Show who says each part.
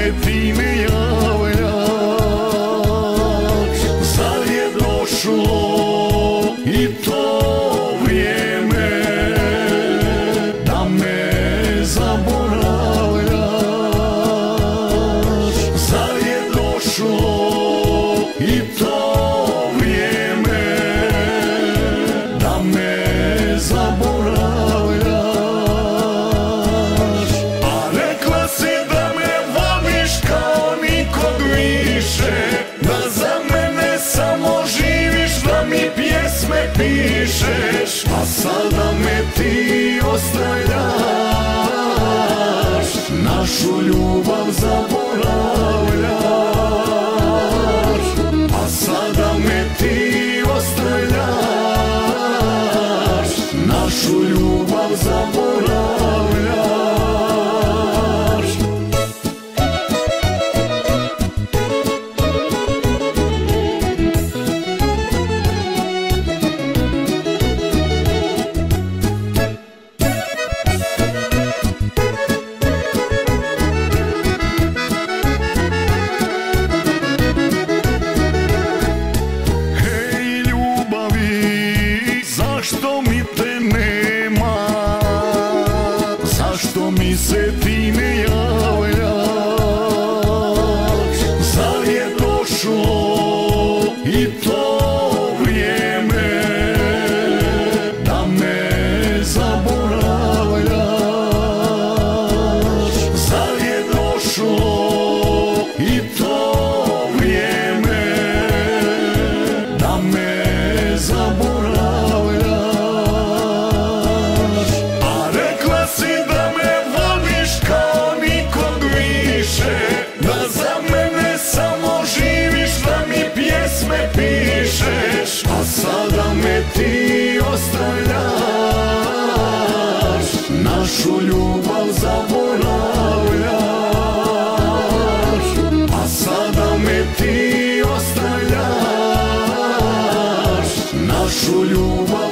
Speaker 1: se ti ne javljaš? Zar je došlo i to vrijeme da me zaboravljaš? Zar je došlo i to vrijeme da me zaboravljaš? A rekla si da me voliš kao nikog više, da za mene samo živiš, da mi pjesme pišeš, a sada me ti ostavljaš, našu ljubav zaboravljaš. A sada me ti ostavljaš, našu ljubav zaboravljaš. Zašto mi te nema? Zašto mi se ti ne javljaš? Zar je došlo i to vrijeme da me zaboravljaš? Zar je došlo i to vrijeme da me zaboravljaš? Pišeš, a sada me ti ostavljaš, našu ljubav zaboravljaš. A sada me ti ostavljaš, našu ljubav